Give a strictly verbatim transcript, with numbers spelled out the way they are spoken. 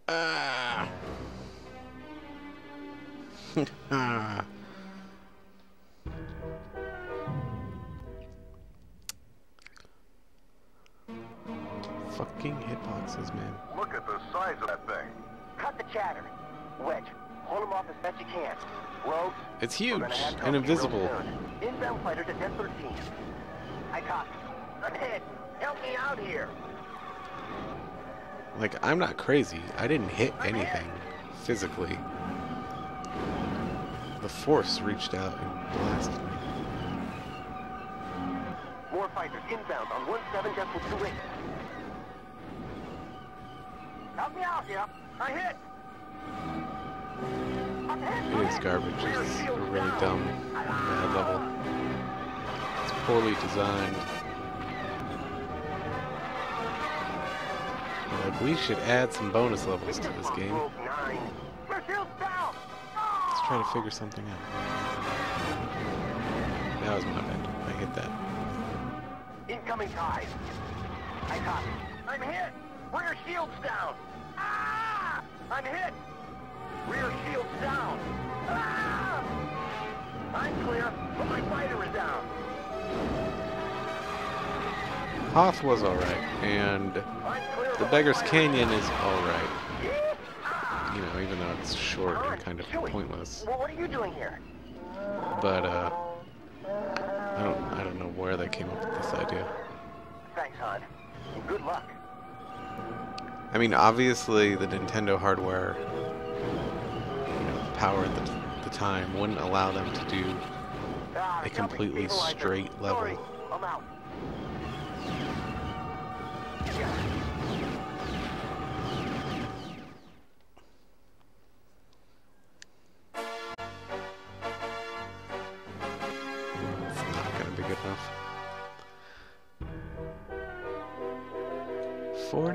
Ah. Ah. Fucking hitboxes, man. Look at the size of that thing. Cut the chatter. Wedge, hold him off as best you can. Rogue, It's we're huge gonna have and company real invisible. soon. Inbound fighters at ten thirteen. I copy. I'm hit. Help me out here. Like, I'm not crazy. I didn't hit anything physically. The Force reached out and blasted me. More fighters inbound on one seven decimal two eight. Help me out here. I hit. I'm hit. It is garbage. It's a really dumb, bad level. It's poorly designed. Like, we should add some bonus levels to this game. Let's try to figure something out. That was my bad. I hit that. Incoming tide. I copy. I'm hit. Rear shield's down. Ah! I'm hit. Rear shield's down. Ah! I'm clear, but my fighter is down. Hoth was alright, and the Beggar's Canyon is alright. You know, even though it's short and kind of pointless. Well, what are you doing here? But, uh, I don't, I don't know where they came up with this idea. Thanks, hon. And good luck. I mean, obviously, the Nintendo hardware, you know, power at the, the time wouldn't allow them to do Ah, a completely straight level. Sorry, I'm out. It's not gonna be good enough. Four